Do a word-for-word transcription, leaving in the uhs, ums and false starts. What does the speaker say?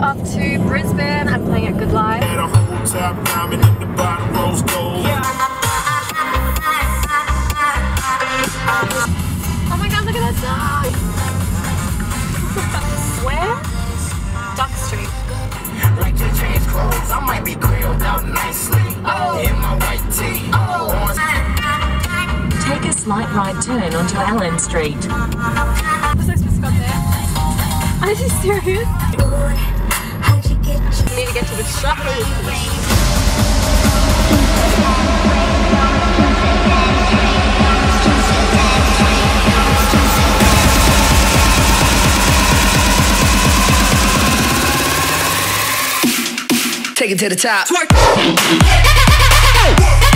off to Brisbane. I'm playing at Good Life. Oh my god, look at that dog! Where? Duck Street. Like to change clothes, I might be grilled out nicely. Oh, in my white tee. Oh. Take a slight right turn onto Allen Street. What's I supposed to go there? Are you serious? I need to get to the shop. Take it to the top.